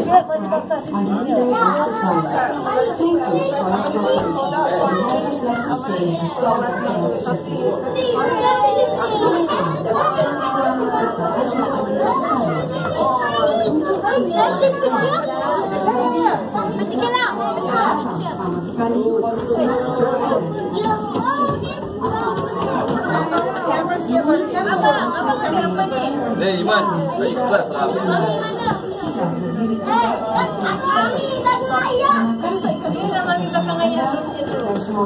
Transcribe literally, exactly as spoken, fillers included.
Dia boleh bakar sini dia. Eh, Iman, ikhlas lah. Eh, kan Aquaria, tak saya. Dia nak manggil belakang ayah.